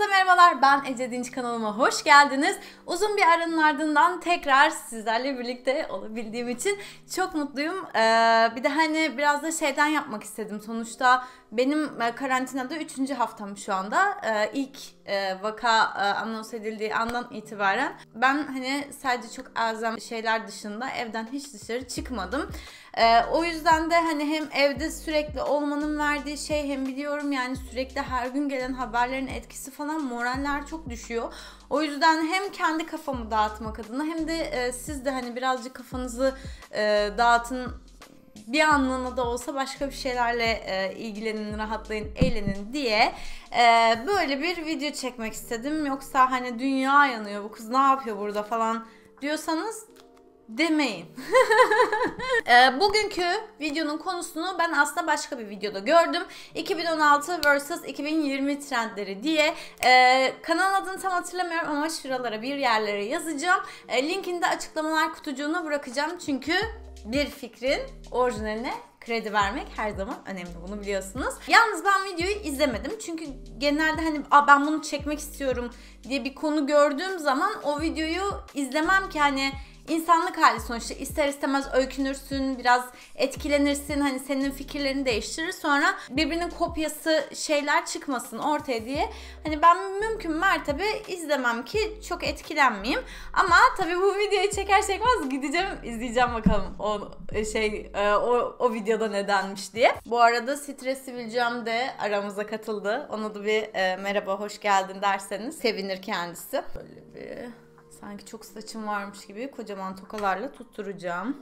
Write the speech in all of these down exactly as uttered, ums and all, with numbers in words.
Hepinize merhabalar, ben Ece Dinç, kanalıma hoş geldiniz. Uzun bir aranın ardından tekrar sizlerle birlikte olabildiğim için çok mutluyum. Ee, bir de hani biraz da şeyden yapmak istedim. Sonuçta benim karantinada üçüncü haftam şu anda. Ee, ilk e, vaka e, anons edildiği andan itibaren ben hani sadece çok elzem şeyler dışında evden hiç dışarı çıkmadım. Ee, o yüzden de hani hem evde sürekli olmanın verdiği şey, hem biliyorum yani sürekli her gün gelen haberlerin etkisi falan, moraller çok düşüyor. O yüzden hem kendi kafamı dağıtmak adına hem de e, siz de hani birazcık kafanızı e, dağıtın, bir anlığına da olsa başka bir şeylerle e, ilgilenin, rahatlayın, eğlenin diye e, böyle bir video çekmek istedim. Yoksa hani dünya yanıyor, bu kız ne yapıyor burada falan diyorsanız demeyin. e, bugünkü videonun konusunu ben aslında başka bir videoda gördüm. iki bin on altı versus iki bin yirmi trendleri diye. E, kanalın adını tam hatırlamıyorum ama şuralara bir yerlere yazacağım. E, linkini de açıklamalar kutucuğuna bırakacağım. Çünkü bir fikrin orijinaline kredi vermek her zaman önemli, bunu biliyorsunuz. Yalnız ben videoyu izlemedim. Çünkü genelde hani ben bunu çekmek istiyorum diye bir konu gördüğüm zaman o videoyu izlemem ki hani İnsanlık hali sonuçta, ister istemez öykünürsün, biraz etkilenirsin, hani senin fikirlerini değiştirir, sonra birbirinin kopyası şeyler çıkmasın ortaya diye hani ben mümkün mertebe izlemem ki çok etkilenmeyeyim. Ama tabii bu videoyu çeker çekmez gideceğim, izleyeceğim bakalım o şey o, o videoda nedenmiş diye. Bu arada Stres Sivilcem de aramıza katıldı. Ona da bir e, merhaba, hoş geldin derseniz sevinir kendisi. Böyle bir sanki çok saçım varmış gibi kocaman tokalarla tutturacağım.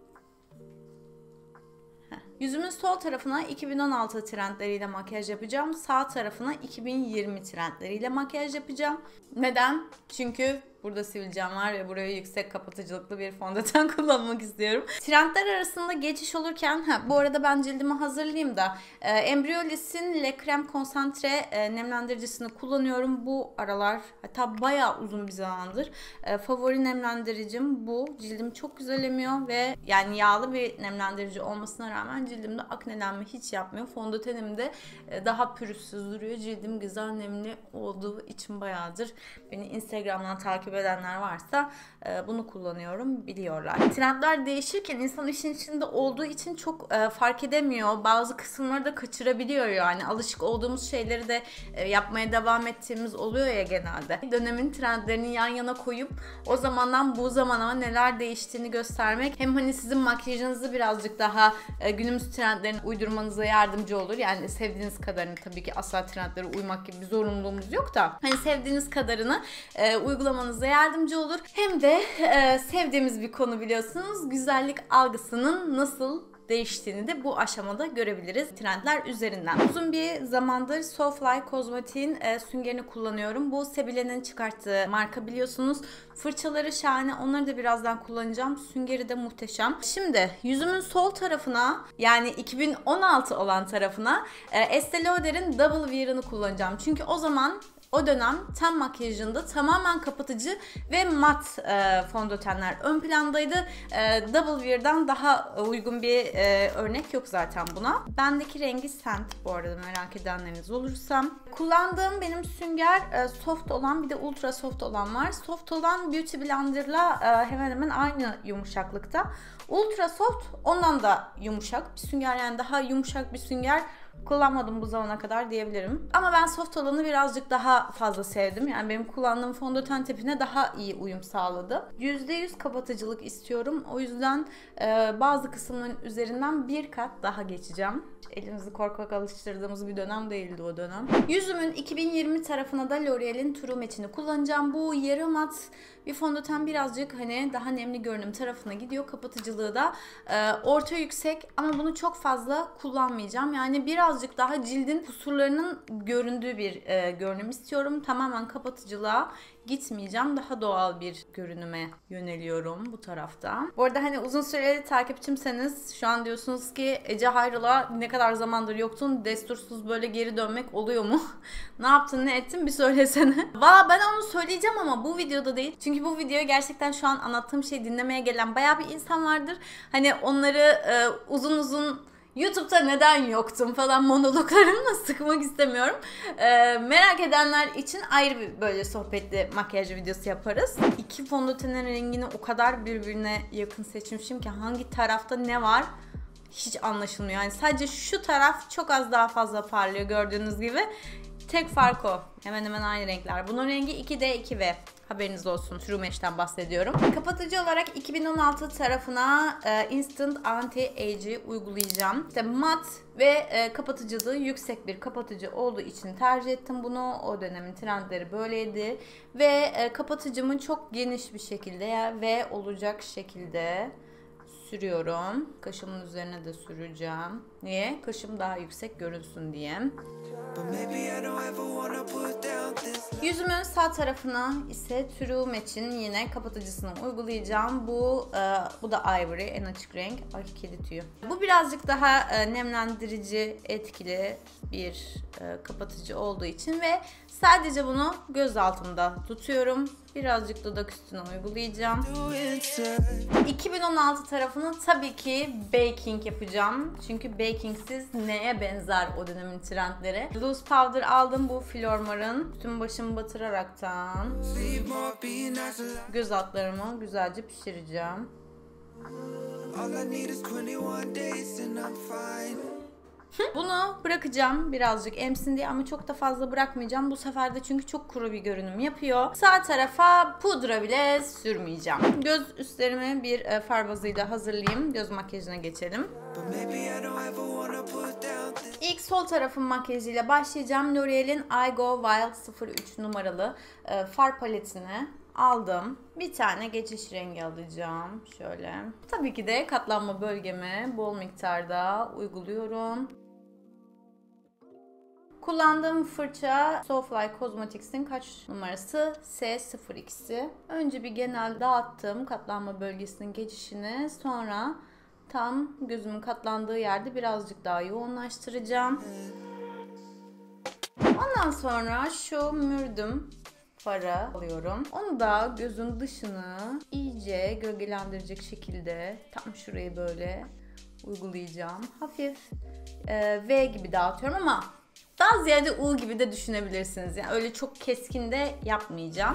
Heh. Yüzümün sol tarafına iki bin on altı trendleriyle makyaj yapacağım. Sağ tarafına iki bin yirmi trendleriyle makyaj yapacağım. Neden? Çünkü burada sivilcem var ve buraya yüksek kapatıcılıklı bir fondöten kullanmak istiyorum. Trendler arasında geçiş olurken, ha, bu arada ben cildimi hazırlayayım da e, Embryoliss'in Le Creme Concentre e, nemlendiricisini kullanıyorum bu aralar. Hatta bayağı uzun bir zamandır. E, favori nemlendiricim bu. Cildim çok güzel emiyor ve yani yağlı bir nemlendirici olmasına rağmen cildimde aknelenme hiç yapmıyor. Fondötenim de e, daha pürüzsüz duruyor. Cildim güzel, nemli olduğu için bayağıdır beni Instagram'dan takip edenler varsa e, bunu kullanıyorum, biliyorlar. Trendler değişirken insan işin içinde olduğu için çok e, fark edemiyor. Bazı kısımları da kaçırabiliyor yani. Alışık olduğumuz şeyleri de e, yapmaya devam ettiğimiz oluyor ya genelde. Dönemin trendlerini yan yana koyup o zamandan bu zamana neler değiştiğini göstermek hem hani sizin makyajınızı birazcık daha e, günümüz trendlerine uydurmanıza yardımcı olur. Yani sevdiğiniz kadarını, tabii ki asla trendlere uymak gibi bir zorunluluğumuz yok da hani sevdiğiniz kadarını e, uygulamanıza yardımcı olur. Hem de e, sevdiğimiz bir konu, biliyorsunuz, güzellik algısının nasıl değiştiğini de bu aşamada görebiliriz trendler üzerinden. Uzun bir zamandır Soulfly Kozmetik'in e, süngerini kullanıyorum. Bu Sebile'nin çıkarttığı marka, biliyorsunuz. Fırçaları şahane. Onları da birazdan kullanacağım. Süngeri de muhteşem. Şimdi yüzümün sol tarafına, yani iki bin on altı olan tarafına e, Estee Lauder'in Double Wear'ını kullanacağım. Çünkü o zaman o dönem ten makyajında tamamen kapatıcı ve mat e, fondötenler ön plandaydı. E, Double Wear'dan daha uygun bir e, örnek yok zaten buna. Bendeki rengi Scent, bu arada merak edenleriniz olursa. Kullandığım benim sünger e, soft olan, bir de ultra soft olan var. Soft olan Beauty Blender'la e, hemen hemen aynı yumuşaklıkta. Ultra soft ondan da yumuşak bir sünger, yani daha yumuşak bir sünger kullanmadım bu zamana kadar diyebilirim. Ama ben soft olanı birazcık daha fazla sevdim. Yani benim kullandığım fondöten tipine daha iyi uyum sağladı. yüzde yüz kapatıcılık istiyorum. O yüzden e, bazı kısımların üzerinden bir kat daha geçeceğim. Elimizi korkak alıştırdığımız bir dönem değildi o dönem. Yüzümün iki bin yirmi tarafına da L'Oreal'in True Match'ini kullanacağım. Bu yarı mat bir fondöten, birazcık hani daha nemli görünüm tarafına gidiyor. Kapatıcılığı da e, orta yüksek ama bunu çok fazla kullanmayacağım. Yani birazcık daha cildin kusurlarının göründüğü bir e, görünüm istiyorum. Tamamen kapatıcılığa gitmeyeceğim. Daha doğal bir görünüme yöneliyorum bu tarafta. Bu arada hani uzun süreli takipçimseniz şu an diyorsunuz ki Ece hayrola, ne kadar zamandır yoktun, destursuz böyle geri dönmek oluyor mu? Ne yaptın, ne ettin, bir söylesene. Valla ben onu söyleyeceğim ama bu videoda değil. Çünkü bu videoya gerçekten şu an anlattığım şeyi dinlemeye gelen bayağı bir insan vardır. Hani onları e, uzun uzun YouTube'da neden yoktum falan monologlarımla sıkmak istemiyorum. Ee, merak edenler için ayrı bir böyle sohbetli makyaj videosu yaparız. İki fondötenin rengini o kadar birbirine yakın seçmişim ki hangi tarafta ne var hiç anlaşılmıyor. Yani sadece şu taraf çok az daha fazla parlıyor gördüğünüz gibi. Tek fark o. Hemen hemen aynı renkler. Bunun rengi iki D iki V. Haberiniz olsun. True Match'ten bahsediyorum. Kapatıcı olarak iki bin on altı tarafına e, Instant Anti-Age'i uygulayacağım. İşte mat ve e, kapatıcılığı yüksek bir kapatıcı olduğu için tercih ettim bunu. O dönemin trendleri böyleydi. Ve e, kapatıcımı çok geniş bir şekilde ve olacak şekilde sürüyorum. Kaşımın üzerine de süreceğim. Niye? Kaşım daha yüksek görünsün diye. Yüzümün sağ tarafına ise True Match'in yine kapatıcısını uygulayacağım. Bu e, bu da Ivory, en açık renk. Ay kedi tüyü. Bu birazcık daha e, nemlendirici, etkili bir e, kapatıcı olduğu için ve sadece bunu göz altımda tutuyorum. Birazcık dudak üstüne uygulayacağım. iki bin on altı tarafını tabii ki baking yapacağım. Çünkü bakingsiz neye benzer o dönemin trendleri. Loose powder aldım bu Flormar'ın. Tüm başımı batıraraktan göz altlarımı güzelce pişireceğim. Bunu bırakacağım birazcık emsin diye ama çok da fazla bırakmayacağım. Bu sefer de çünkü çok kuru bir görünüm yapıyor. Sağ tarafa pudra bile sürmeyeceğim. Göz üstlerimi bir far bazıyla hazırlayayım. Göz makyajına geçelim. İlk sol tarafın makyajıyla başlayacağım. L'Oreal'in I Go Wild sıfır üç numaralı far paletini aldım. Bir tane geçiş rengi alacağım. Şöyle. Tabii ki de katlanma bölgeme bol miktarda uyguluyorum. Kullandığım fırça Soulfly Cosmetics'in kaç numarası? S sıfır ikisi. Önce bir genel dağıttım katlanma bölgesinin geçişini. Sonra tam gözümün katlandığı yerde birazcık daha yoğunlaştıracağım. Ondan sonra şu mürdüm farı alıyorum. Onu da gözün dışını iyice gölgelendirecek şekilde tam şurayı böyle uygulayacağım. Hafif e, V gibi dağıtıyorum ama daha ziyade U gibi de düşünebilirsiniz. Yani öyle çok keskin de yapmayacağım.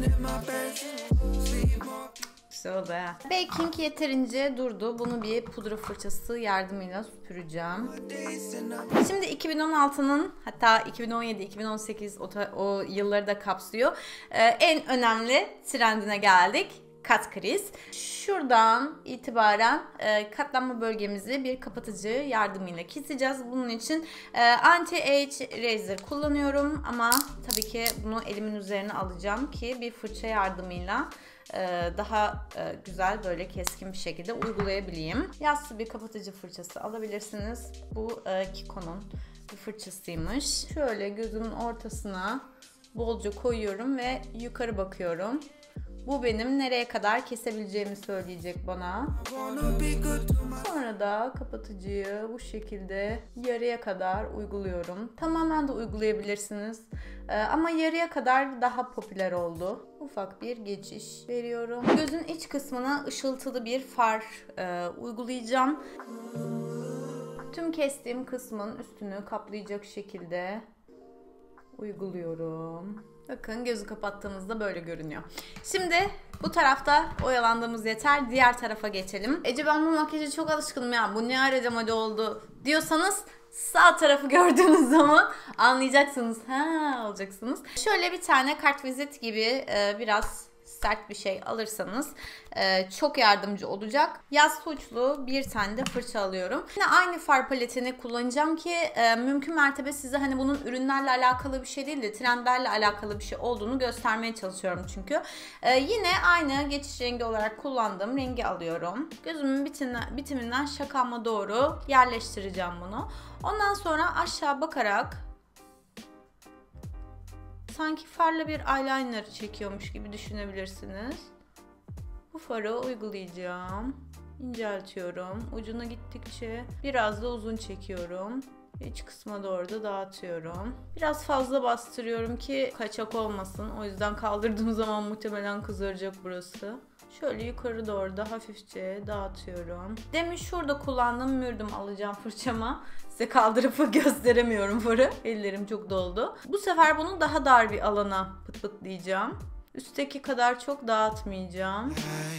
Güzel oldu ha. Baking yeterince durdu. Bunu bir pudra fırçası yardımıyla süpüreceğim. Şimdi iki bin on altının hatta iki bin on yedi iki bin on sekiz o, o yılları da kapsıyor. Ee, en önemli trendine geldik. Kat kriz. Şuradan itibaren e, katlanma bölgemizi bir kapatıcı yardımıyla keseceğiz. Bunun için e, Anti-Age Razor kullanıyorum ama tabii ki bunu elimin üzerine alacağım ki bir fırça yardımıyla e, daha e, güzel böyle keskin bir şekilde uygulayabileyim. Yassı bir kapatıcı fırçası alabilirsiniz. Bu e, Kiko'nun bir fırçasıymış. Şöyle gözümün ortasına bolca koyuyorum ve yukarı bakıyorum. Bu benim nereye kadar kesebileceğimi söyleyecek bana. Sonra da kapatıcıyı bu şekilde yarıya kadar uyguluyorum. Tamamen de uygulayabilirsiniz. Ee, ama yarıya kadar daha popüler oldu. Ufak bir geçiş veriyorum. Gözün iç kısmına ışıltılı bir far e, uygulayacağım. Tüm kestiğim kısmın üstünü kaplayacak şekilde uyguluyorum. Bakın gözü kapattığımızda böyle görünüyor. Şimdi bu tarafta oyalandığımız yeter. Diğer tarafa geçelim. Ece ben bu makyaja çok alışkınım ya. Bu ne ara demode oldu diyorsanız sağ tarafı gördüğünüz zaman anlayacaksınız. Ha olacaksınız. Şöyle bir tane kartvizit gibi e, biraz sert bir şey alırsanız e, çok yardımcı olacak. Yaz uçlu bir tane de fırça alıyorum. Yine aynı far paletini kullanacağım ki e, mümkün mertebe size hani bunun ürünlerle alakalı bir şey değil de trendlerle alakalı bir şey olduğunu göstermeye çalışıyorum çünkü. E, yine aynı geçiş rengi olarak kullandığım rengi alıyorum. Gözümün bitiminden, bitiminden şakama doğru yerleştireceğim bunu. Ondan sonra aşağı bakarak sanki farla bir eyeliner çekiyormuş gibi düşünebilirsiniz. Bu farı uygulayacağım. İnceltiyorum. Ucuna gittikçe biraz da uzun çekiyorum. İç kısma doğru da dağıtıyorum. Biraz fazla bastırıyorum ki kaçak olmasın. O yüzden kaldırdığım zaman muhtemelen kızaracak burası. Şöyle yukarı doğru da hafifçe dağıtıyorum. Demin şurada kullandığım mürdüm alacağım fırçama. Size kaldırıp gösteremiyorum farı. Ellerim çok doldu. Bu sefer bunu daha dar bir alana pıt pıtlayacağım. Üstteki kadar çok dağıtmayacağım.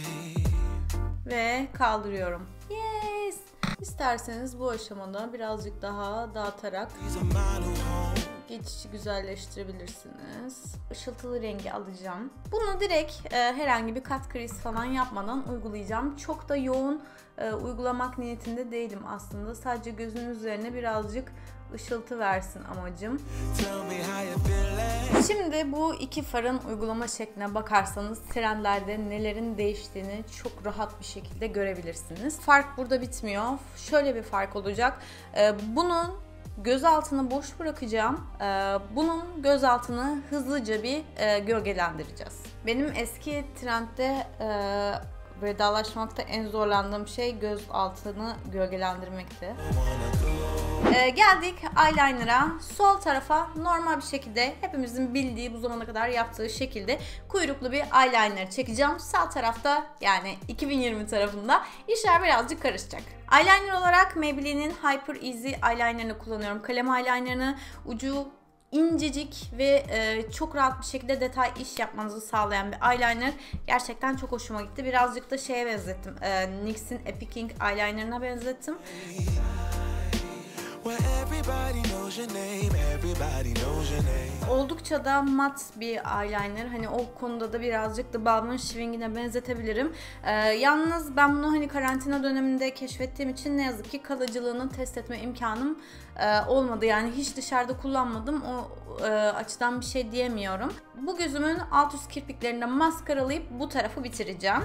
Ve kaldırıyorum. Yes! İsterseniz bu aşamada birazcık daha dağıtarak geçişi güzelleştirebilirsiniz. Işıltılı rengi alacağım. Bunu direkt e, herhangi bir kat kriz falan yapmadan uygulayacağım. Çok da yoğun e, uygulamak niyetinde değilim aslında. Sadece gözün üzerine birazcık ışıltı versin amacım. Şimdi bu iki farın uygulama şekline bakarsanız trendlerde nelerin değiştiğini çok rahat bir şekilde görebilirsiniz. Fark burada bitmiyor. Şöyle bir fark olacak. E, bunun göz altını boş bırakacağım. Ee, bunun göz altını hızlıca bir e, gölgelendireceğiz. Benim eski trendde e, vedalaşmakta en zorlandığım şey göz altını gölgelendirmekti. Ee, geldik eyeliner'a. Sol tarafa normal bir şekilde hepimizin bildiği bu zamana kadar yaptığı şekilde kuyruklu bir eyeliner çekeceğim. Sağ tarafta yani iki bin yirmi tarafında işler birazcık karışacak. Eyeliner olarak Maybelline'in Hyper Easy eyeliner'ını kullanıyorum. Kalem eyeliner'ını ucu incecik ve e, çok rahat bir şekilde detay iş yapmanızı sağlayan bir eyeliner. Gerçekten çok hoşuma gitti. Birazcık da şeye benzettim. E, N Y X'in Epic Ink eyeliner'ına benzettim. Oldukça da mat bir eyeliner. Hani o konuda da birazcık da Balmain Schwing'ine benzetebilirim. Ee, yalnız ben bunu hani karantina döneminde keşfettiğim için ne yazık ki kalıcılığını test etme imkanım e, olmadı. Yani hiç dışarıda kullanmadım. O e, açıdan bir şey diyemiyorum. Bu gözümün alt üst kirpiklerini maskaralayıp bu tarafı bitireceğim.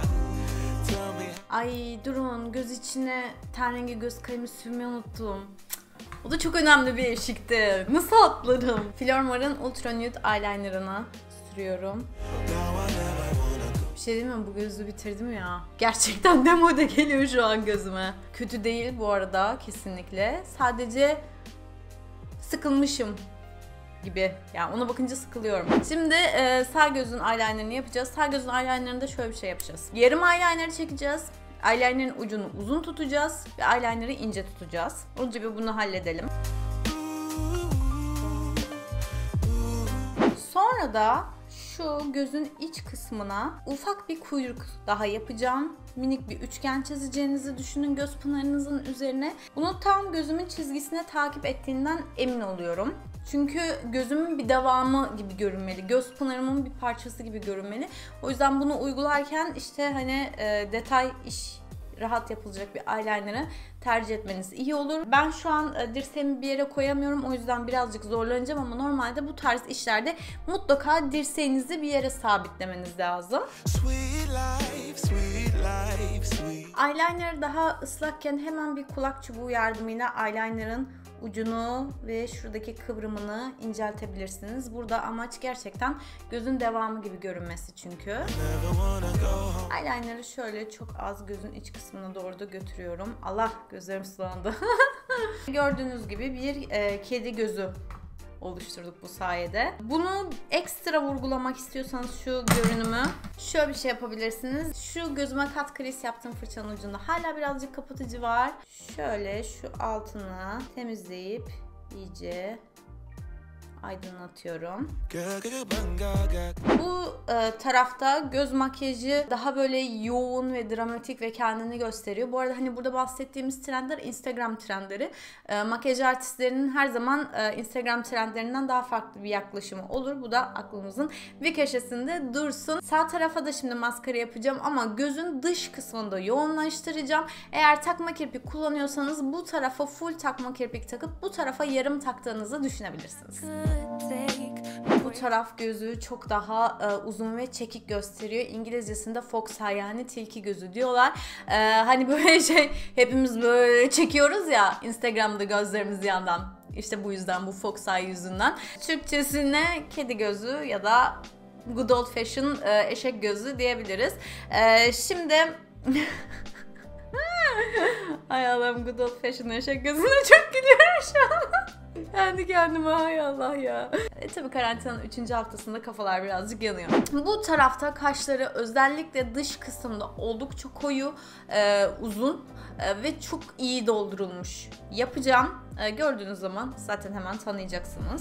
Ay durun, göz içine ten rengi göz kalemi sürmeyi unuttum. O da çok önemli bir eşikti. Nasıl atladım? Flormar'ın Ultra Nude Eyeliner'ını sürüyorum. Bir şey değil mi? Bu gözü bitirdim ya. Gerçekten demode geliyor şu an gözüme. Kötü değil bu arada kesinlikle. Sadece sıkılmışım gibi. Yani ona bakınca sıkılıyorum. Şimdi e, sağ gözün eyeliner'ını yapacağız. Sağ gözün eyeliner'ında şöyle bir şey yapacağız. Yarım eyeliner'ı çekeceğiz. Eyeliner'ın ucunu uzun tutacağız ve eyeliner'ı ince tutacağız. Önce bir bunu halledelim. Sonra da şu gözün iç kısmına ufak bir kuyruk daha yapacağım. Minik bir üçgen çizeceğinizi düşünün göz pınarınızın üzerine. Bunu tam gözümün çizgisine takip ettiğinden emin oluyorum. Çünkü gözümün bir devamı gibi görünmeli. Göz pınarımın bir parçası gibi görünmeli. O yüzden bunu uygularken işte hani e, detay iş rahat yapılacak bir eyeliner'ı tercih etmeniz iyi olur. Ben şu an e, dirseğimi bir yere koyamıyorum. O yüzden birazcık zorlanacağım ama normalde bu tarz işlerde mutlaka dirseğinizi bir yere sabitlemeniz lazım. Sweet life, sweet life, sweet. Eyeliner daha ıslakken hemen bir kulak çubuğu yardımıyla eyeliner'ın ucunu ve şuradaki kıvrımını inceltebilirsiniz. Burada amaç gerçekten gözün devamı gibi görünmesi çünkü. Eyeliner'ı şöyle çok az gözün iç kısmına doğru da götürüyorum. Allah, gözlerim sulandı. Gördüğünüz gibi bir e, kedi gözü oluşturduk bu sayede. Bunu ekstra vurgulamak istiyorsanız şu görünümü şöyle bir şey yapabilirsiniz. Şu gözüme kat crease yaptığım fırçanın ucunda hala birazcık kapatıcı var. Şöyle şu altını temizleyip iyice aydınlatıyorum. Bu e, tarafta göz makyajı daha böyle yoğun ve dramatik ve kendini gösteriyor. Bu arada hani burada bahsettiğimiz trendler Instagram trendleri. E, makyaj artistlerinin her zaman e, Instagram trendlerinden daha farklı bir yaklaşımı olur. Bu da aklımızın bir köşesinde dursun. Sağ tarafa da şimdi maskara yapacağım ama gözün dış kısmında yoğunlaştıracağım. Eğer takma kirpik kullanıyorsanız bu tarafa full takma kirpik takıp bu tarafa yarım taktığınızı düşünebilirsiniz. Bu taraf gözü çok daha e, uzun ve çekik gösteriyor. İngilizcesinde fox eye yani tilki gözü diyorlar. E, hani böyle şey hepimiz böyle çekiyoruz ya Instagram'da gözlerimiz yandan. İşte bu yüzden bu fox eye yüzünden. Türkçesine kedi gözü ya da good old fashion e, eşek gözü diyebiliriz. E, şimdi ay Allah'ım, good old fashion eşek gözüne çok gülüyorum şu an. Kendi kendime hay Allah ya. E tabi karantinanın üçüncü haftasında kafalar birazcık yanıyor. Bu tarafta kaşları özellikle dış kısımda oldukça koyu, e, uzun e, ve çok iyi doldurulmuş yapacağım. E, gördüğünüz zaman zaten hemen tanıyacaksınız.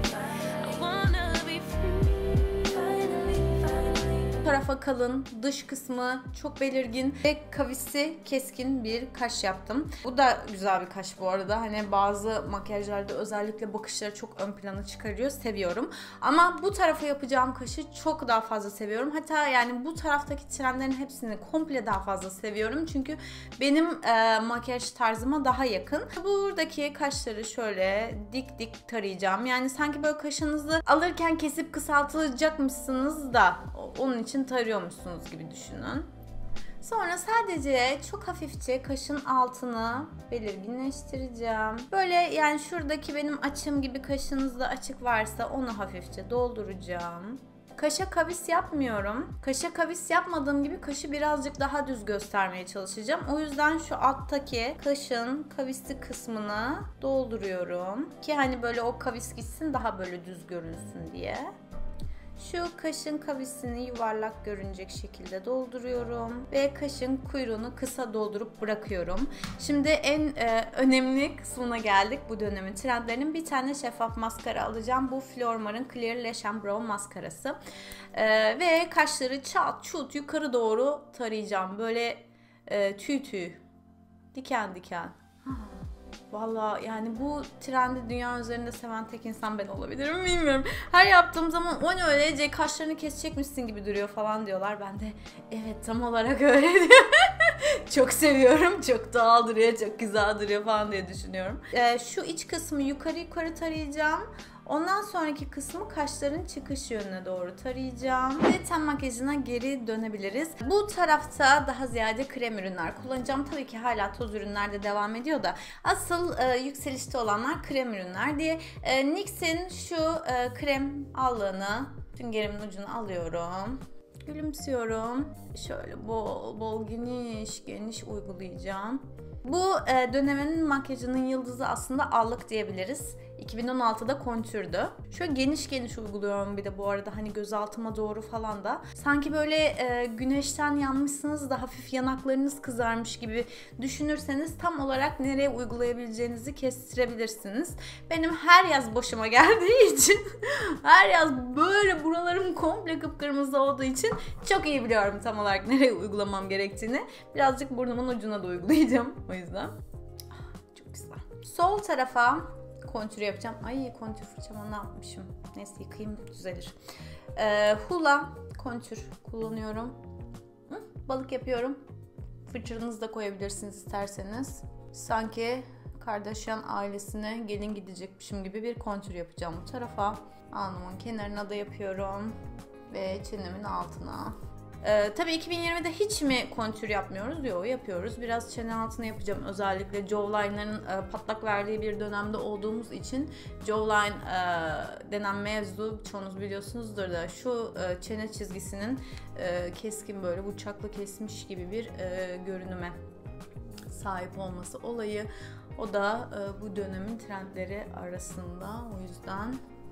Bu tarafa kalın, dış kısmı çok belirgin ve kavisi keskin bir kaş yaptım. Bu da güzel bir kaş bu arada. Hani bazı makyajlarda özellikle bakışları çok ön plana çıkarıyor. Seviyorum. Ama bu tarafa yapacağım kaşı çok daha fazla seviyorum. Hatta yani bu taraftaki trendlerin hepsini komple daha fazla seviyorum. Çünkü benim e, makyaj tarzıma daha yakın. Buradaki kaşları şöyle dik dik tarayacağım. Yani sanki böyle kaşınızı alırken kesip kısaltacakmışsınız da onun için tarıyormuşsunuz gibi düşünün. Sonra sadece çok hafifçe kaşın altını belirginleştireceğim. Böyle yani şuradaki benim açım gibi kaşınızda açık varsa onu hafifçe dolduracağım. Kaşa kavis yapmıyorum. Kaşa kavis yapmadığım gibi kaşı birazcık daha düz göstermeye çalışacağım. O yüzden şu alttaki kaşın kavisli kısmını dolduruyorum. Ki hani böyle o kavis gitsin, daha böyle düz görünsün diye. Şu kaşın kavisini yuvarlak görünecek şekilde dolduruyorum ve kaşın kuyruğunu kısa doldurup bırakıyorum. Şimdi en e, önemli kısmına geldik bu dönemin trendlerinin. Bir tane şeffaf maskara alacağım. Bu Flormar'ın Clear Lash and Brow maskarası. E, ve kaşları çat çut yukarı doğru tarayacağım. Böyle e, tüy tüy, diken diken. Valla yani bu trendi dünya üzerinde seven tek insan ben olabilirim, bilmiyorum. Her yaptığım zaman o ne öyle kaşlarını kesecekmişsin gibi duruyor falan diyorlar. Ben de evet tam olarak öyle diyor. Çok seviyorum, çok doğal duruyor, çok güzel duruyor falan diye düşünüyorum. Ee, şu iç kısmı yukarı yukarı tarayacağım. Ondan sonraki kısmı kaşların çıkış yönüne doğru tarayacağım. Ve ten makyajına geri dönebiliriz. Bu tarafta daha ziyade krem ürünler kullanacağım. Tabii ki hala toz ürünler de devam ediyor da asıl e, yükselişte olanlar krem ürünler diye. E, N Y X'in şu e, krem allığını süngerimin ucuna alıyorum. Gülümsüyorum. Şöyle bol bol geniş geniş uygulayacağım. Bu e, dönemin makyajının yıldızı aslında allık diyebiliriz. iki bin on altıda kontürdü. Şöyle geniş geniş uyguluyorum bir de bu arada, hani gözaltıma doğru falan da. Sanki böyle e, güneşten yanmışsınız da hafif yanaklarınız kızarmış gibi düşünürseniz tam olarak nereye uygulayabileceğinizi kestirebilirsiniz. Benim her yaz başıma geldiği için her yaz böyle buralarım komple kıpkırmızı olduğu için çok iyi biliyorum tam olarak nereye uygulamam gerektiğini. Birazcık burnumun ucuna da uygulayacağım o yüzden. Çok güzel. Sol tarafa kontür yapacağım. Ay kontür fırçama ne yapmışım. Neyse yıkayayım düzelir. Ee, Hoola kontür kullanıyorum. Hı? Balık yapıyorum. Fırçanızı da koyabilirsiniz isterseniz. Sanki Kardashian ailesine gelin gidecekmişim gibi bir kontür yapacağım bu tarafa. Alnımın kenarına da yapıyorum. Ve çenemin altına. Ee, tabii iki bin yirmide hiç mi kontür yapmıyoruz? Yok, yapıyoruz. Biraz çene altına yapacağım. Özellikle jawline'ların e, patlak verdiği bir dönemde olduğumuz için jawline e, denen mevzu çoğunuz biliyorsunuzdur da şu e, çene çizgisinin e, keskin böyle bıçakla kesmiş gibi bir e, görünüme sahip olması olayı. O da e, bu dönemin trendleri arasında. O yüzden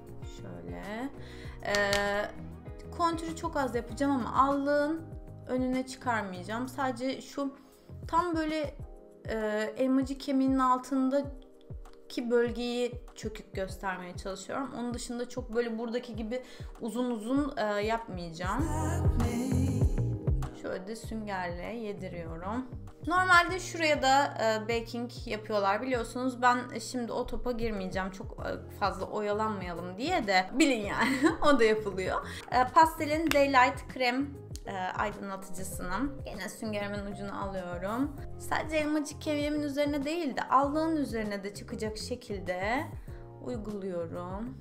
şöyle eee kontürü çok az yapacağım ama allığın önüne çıkarmayacağım. Sadece şu tam böyle e, elmacık kemiğinin altındaki bölgeyi çökük göstermeye çalışıyorum. Onun dışında çok böyle buradaki gibi uzun uzun e, yapmayacağım. Şöyle de süngerle yediriyorum. Normalde şuraya da e, baking yapıyorlar biliyorsunuz. Ben şimdi o topa girmeyeceğim. Çok e, fazla oyalanmayalım diye de bilin yani. O da yapılıyor. E, Pastel'in Daylight krem e, aydınlatıcısını yine süngerimin ucuna alıyorum. Sadece elmacık kemiğimin üzerine değil de allığın üzerine de çıkacak şekilde uyguluyorum.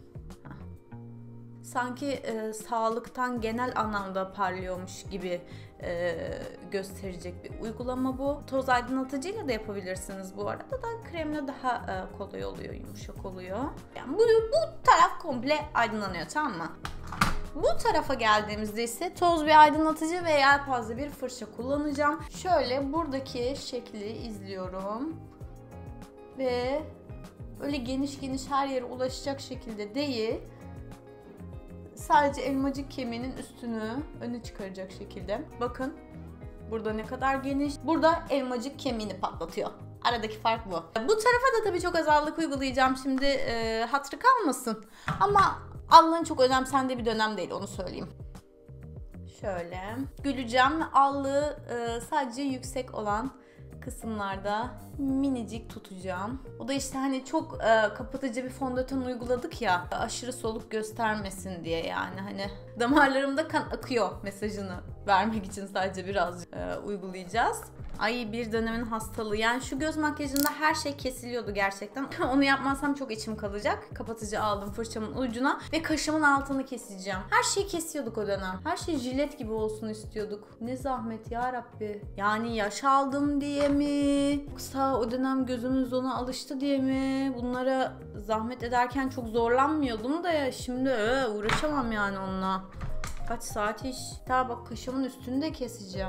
Sanki e, sağlıktan genel anlamda parlıyormuş gibi e, gösterecek bir uygulama bu. Toz aydınlatıcıyla da yapabilirsiniz bu arada da kremle daha e, kolay oluyor, yumuşak oluyor. Yani bu, bu taraf komple aydınlanıyor, tamam mı? Bu tarafa geldiğimizde ise toz bir aydınlatıcı ve yelpaze bir fırça kullanacağım. Şöyle buradaki şekli izliyorum ve öyle geniş geniş her yere ulaşacak şekilde değil. Sadece elmacık kemiğinin üstünü öne çıkaracak şekilde. Bakın burada ne kadar geniş. Burada elmacık kemiğini patlatıyor. Aradaki fark bu. Bu tarafa da tabii çok azallık uygulayacağım şimdi e, hatırı kalmasın. Ama allığın çok önemsendiği bir dönem değil, onu söyleyeyim. Şöyle güleceğim ve allığı e, sadece yüksek olan kısımlarda minicik tutacağım. O da işte hani çok e, kapatıcı bir fondöten uyguladık ya, aşırı soluk göstermesin diye, yani hani damarlarımda kan akıyor mesajını vermek için sadece biraz e, uygulayacağız. Ay bir dönemin hastalığı. Yani şu göz makyajında her şey kesiliyordu gerçekten. Onu yapmazsam çok içim kalacak. Kapatıcı aldım fırçamın ucuna ve kaşımın altını keseceğim. Her şeyi kesiyorduk o dönem. Her şey jilet gibi olsun istiyorduk. Ne zahmet ya Rabbi. Yani yaş aldım diye mi? Yoksa o dönem gözümüz ona alıştı diye mi? Bunlara zahmet ederken çok zorlanmıyordum da ya şimdi ee, uğraşamam yani onunla. Kaç saat iş. Daha bak kaşımın üstünü de keseceğim.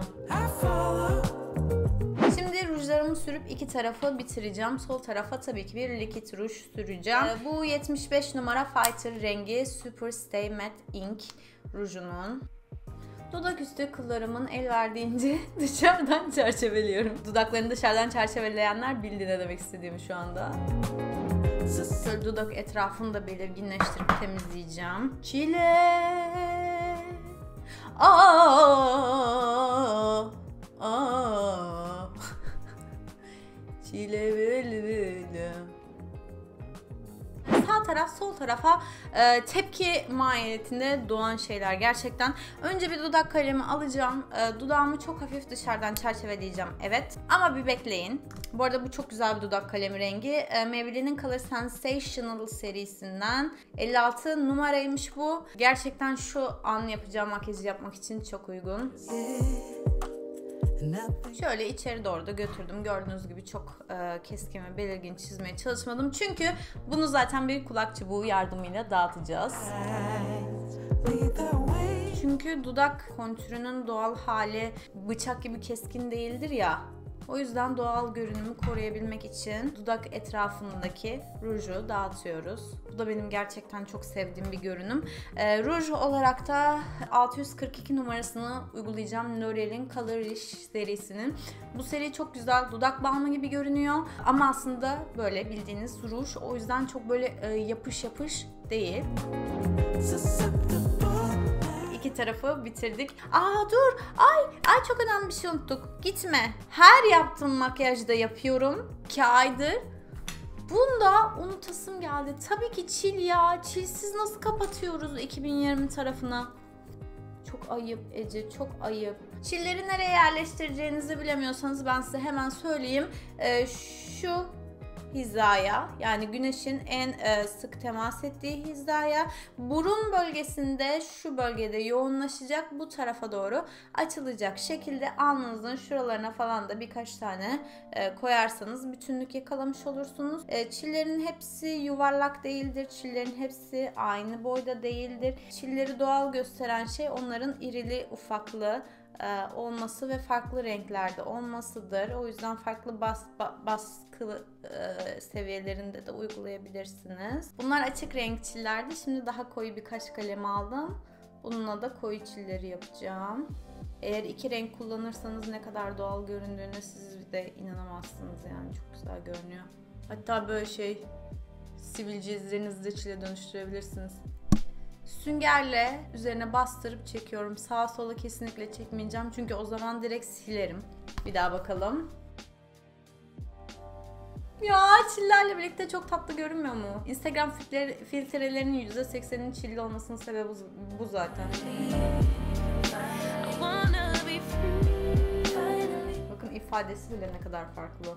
Şimdi rujlarımı sürüp iki tarafı bitireceğim. Sol tarafa tabii ki bir likit ruj süreceğim. Ee, bu yetmiş beş numara Fighter rengi Super Stay Matte Ink rujunun. Dudak üstü kıllarımın el verdiğince dışarıdan çerçeveliyorum. Dudaklarını dışarıdan çerçeveleyenler bildi ne demek istediğimi şu anda. Şöyle dudak etrafını da belirginleştirip temizleyeceğim. Çile. Aa, aa. Çile bülbülüm. Sağ taraf sol tarafa e, tepki mahiyetinde doğan şeyler gerçekten. Önce bir dudak kalemi alacağım. E, dudağımı çok hafif dışarıdan çerçeveleyeceğim. Evet. Ama bir bekleyin. Bu arada bu çok güzel bir dudak kalemi rengi. E, Maybelline'in Color Sensational serisinden elli altı numaraymış bu. Gerçekten şu an yapacağım makyajı yapmak için çok uygun. Şöyle içeri doğru da götürdüm. Gördüğünüz gibi çok e, keskin ve belirgin çizmeye çalışmadım. Çünkü bunu zaten bir kulak çubuğu yardımıyla dağıtacağız. Çünkü dudak kontürünün doğal hali bıçak gibi keskin değildir ya. O yüzden doğal görünümü koruyabilmek için dudak etrafındaki ruju dağıtıyoruz. Bu da benim gerçekten çok sevdiğim bir görünüm. E, ruj olarak da altı yüz kırk iki numarasını uygulayacağım. L'Oreal'in Colorish serisinin. Bu seri çok güzel. Dudak balmı gibi görünüyor. Ama aslında böyle bildiğiniz ruj. O yüzden çok böyle e, yapış yapış değil. İki tarafı bitirdik. Aa dur. Ay ay çok önemli bir şey unuttuk. Gitme. Her yaptığım makyajda yapıyorum. iki aydır. Bunda unutasım geldi. Tabii ki çil ya. Çilsiz nasıl kapatıyoruz iki bin yirmi tarafına? Çok ayıp Ece, çok ayıp. Çilleri nereye yerleştireceğinizi bilemiyorsanız ben size hemen söyleyeyim. Ee, şu hizaya, yani güneşin en e, sık temas ettiği hizaya, burun bölgesinde şu bölgede yoğunlaşacak, bu tarafa doğru açılacak şekilde alnınızın şuralarına falan da birkaç tane e, koyarsanız bütünlük yakalamış olursunuz. E, çillerin hepsi yuvarlak değildir. Çillerin hepsi aynı boyda değildir. Çilleri doğal gösteren şey onların irili ufaklığı olması ve farklı renklerde olmasıdır. O yüzden farklı bas, baskı e, seviyelerinde de uygulayabilirsiniz. Bunlar açık renk çillerdi. Şimdi daha koyu birkaç kalem aldım. Bununla da koyu çilleri yapacağım. Eğer iki renk kullanırsanız ne kadar doğal göründüğüne siz de inanamazsınız, yani çok güzel görünüyor. Hatta böyle şey sivilce izlerinizi de çile dönüştürebilirsiniz. Süngerle üzerine bastırıp çekiyorum. Sağa sola kesinlikle çekmeyeceğim. Çünkü o zaman direkt silerim. Bir daha bakalım. Ya çillerle birlikte çok tatlı görünmüyor mu? Instagram filtrelerinin yüzde sekseninin çilli olmasının sebebi bu zaten. Bakın ifadesi bile ne kadar farklı.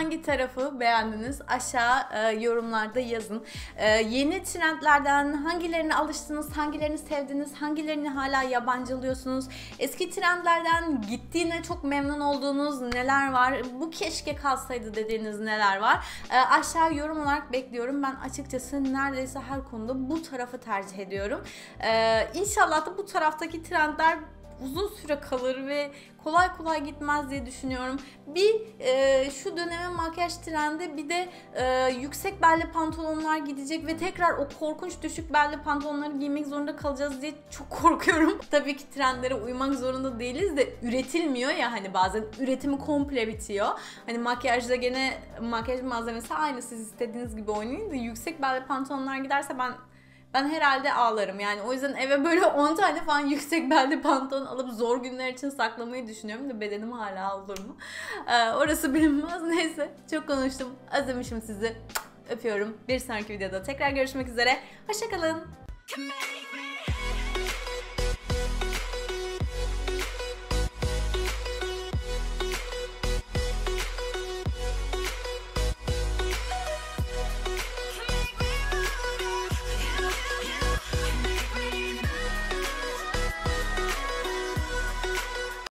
hangi tarafı beğendiniz? Aşağı e, yorumlarda yazın. E, yeni trendlerden hangilerine alıştınız, hangilerini sevdiniz, hangilerini hala yabancılıyorsunuz? Eski trendlerden gittiğine çok memnun olduğunuz neler var? Bu keşke kalsaydı dediğiniz neler var? E, aşağı yorum olarak bekliyorum. Ben açıkçası neredeyse her konuda bu tarafı tercih ediyorum. E, İnşallah da bu taraftaki trendler uzun süre kalır ve kolay kolay gitmez diye düşünüyorum. Bir e, şu dönemin makyaj trendi, bir de e, yüksek belli pantolonlar gidecek ve tekrar o korkunç düşük belli pantolonları giymek zorunda kalacağız diye çok korkuyorum. Tabii ki trendlere uymak zorunda değiliz de üretilmiyor ya, hani bazen üretimi komple bitiyor. Hani makyajda gene makyaj malzemesi aynı, siz istediğiniz gibi oynayın da yüksek belli pantolonlar giderse ben Ben herhalde ağlarım yani. O yüzden eve böyle on tane falan yüksek belli pantolon alıp zor günler için saklamayı düşünüyorum da bedenim hala olur mu? Ee, orası bilinmez. Neyse, çok konuştum. Özlemişim sizi. Öpüyorum. Bir sonraki videoda tekrar görüşmek üzere. Hoşça kalın.